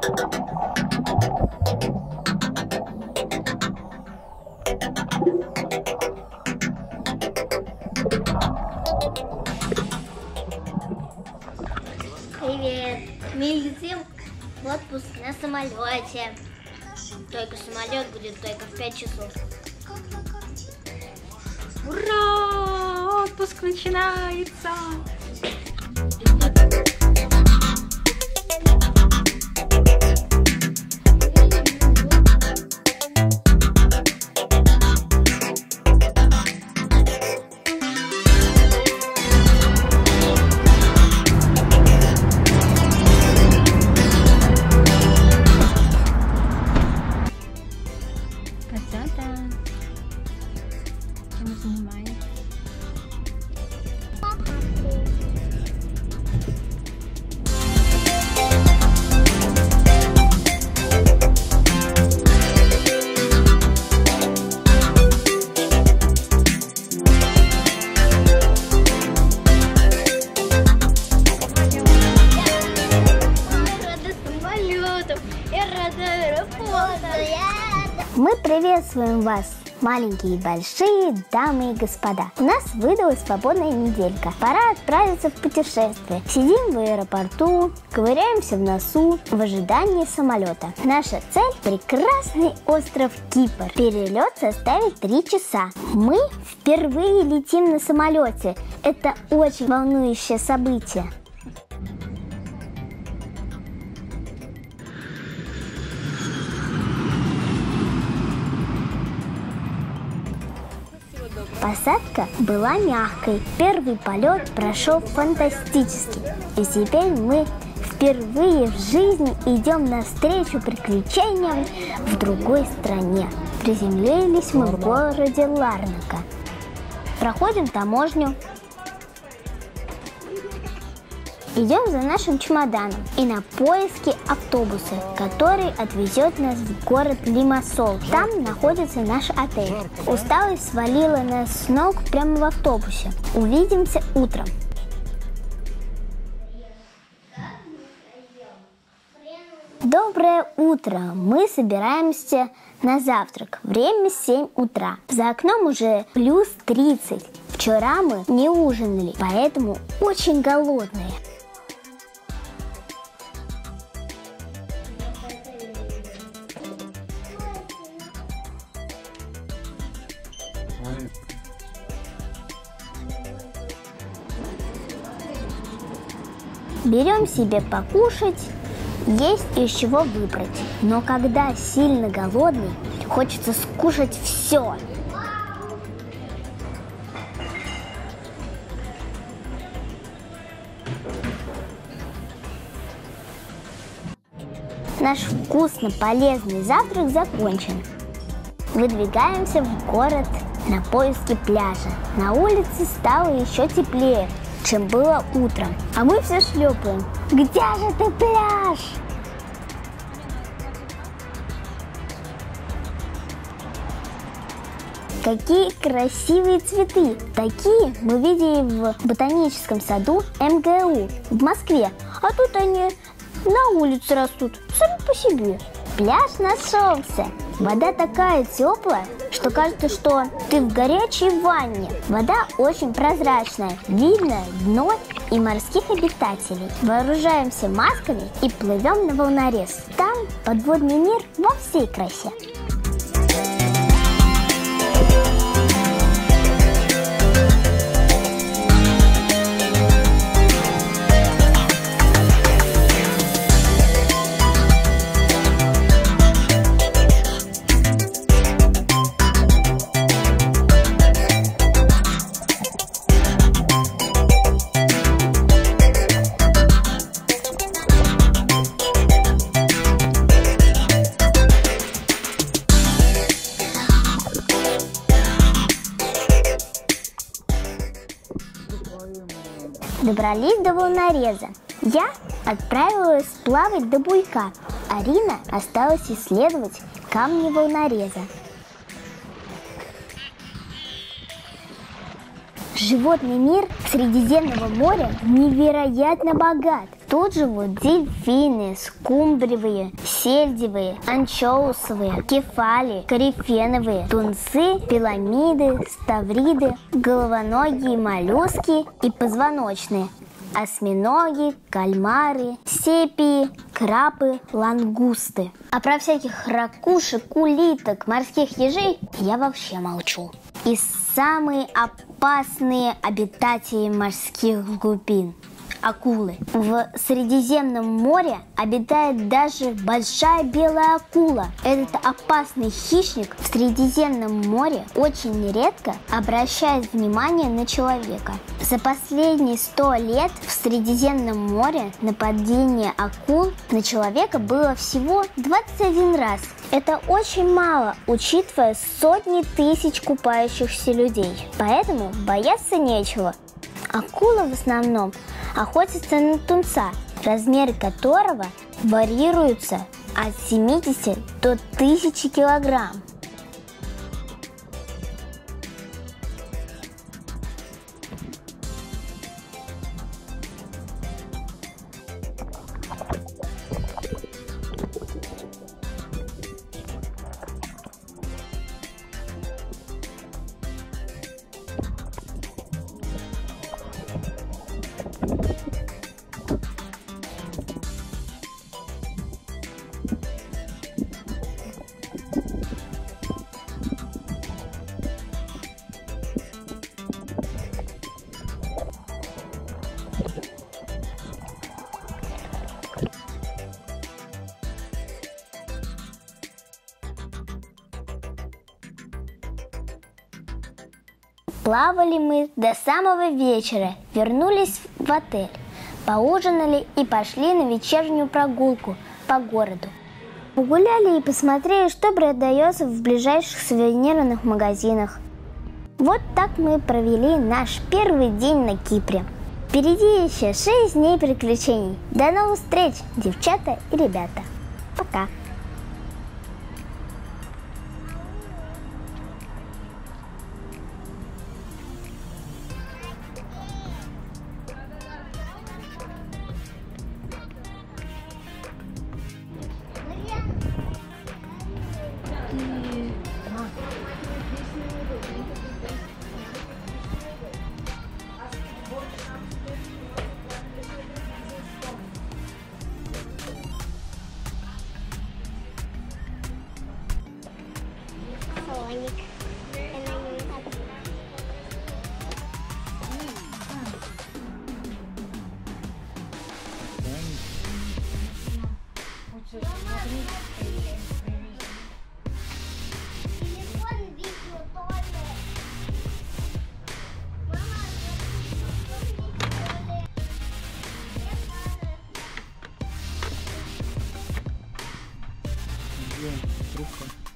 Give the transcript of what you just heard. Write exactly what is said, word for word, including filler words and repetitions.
Привет! Мы летим в отпуск на самолете. Только самолет будет только в пять часов. Ура! Отпуск начинается! Красота! Чем занимаетесь? Мы приветствуем вас, маленькие и большие, дамы и господа. У нас выдалась свободная неделька. Пора отправиться в путешествие. Сидим в аэропорту, ковыряемся в носу в ожидании самолета. Наша цель – прекрасный остров Кипр. Перелет составит три часа. Мы впервые летим на самолете. Это очень волнующее событие. Посадка была мягкой. Первый полет прошел фантастически. И теперь мы впервые в жизни идем навстречу приключениям в другой стране. Приземлились мы в городе Ларнака. Проходим таможню. Идем за нашим чемоданом и на поиски автобуса, который отвезет нас в город Лимассол. Там находится наш отель. Усталость свалила нас с ног прямо в автобусе. Увидимся утром. Доброе утро! Мы собираемся на завтрак. Время семь утра. За окном уже плюс тридцать. Вчера мы не ужинали, поэтому очень голодные. Берем себе покушать, есть из чего выбрать. Но когда сильно голодный, хочется скушать все. Наш вкусно полезный завтрак закончен. Выдвигаемся в город на поиски пляжа. На улице стало еще теплее, чем было утром. А мы все шлепаем. Где же ты, пляж? Какие красивые цветы! Такие мы видели в ботаническом саду эм гэ у в Москве. А тут они на улице растут, сами по себе. Пляж нашелся. Вода такая теплая, что кажется, что ты в горячей ванне. Вода очень прозрачная, видно дно и морских обитателей. Вооружаемся масками и плывем на волнорез. Там подводный мир во всей красе. Добрались до волнореза. Я отправилась плавать до буйка. Арина осталась исследовать камни волнореза. Животный мир Средиземного моря невероятно богат. Тут живут дельфины, скумбриевые, сельдевые, анчоусовые, кефали, корифеновые, тунцы, пиламиды, ставриды, головоногие моллюски и позвоночные, осьминоги, кальмары, сепии, крабы, лангусты. А про всяких ракушек, улиток, морских ежей я вообще молчу. И самые опасные обитатели морских глубин – акулы. В Средиземном море обитает даже большая белая акула. Этот опасный хищник в Средиземном море очень редко обращает внимание на человека. За последние сто лет в Средиземном море нападение акул на человека было всего двадцать один раз. Это очень мало, учитывая сотни тысяч купающихся людей. Поэтому бояться нечего. Акулы в основном охотятся на тунца, размеры которого варьируются от семидесяти до тысячи килограмм. Плавали мы до самого вечера, вернулись в отель, поужинали и пошли на вечернюю прогулку по городу. Погуляли и посмотрели, что продается в ближайших сувенирных магазинах. Вот так мы провели наш первый день на Кипре. Впереди еще шесть дней приключений. До новых встреч, девчата и ребята. Пока. Трубка.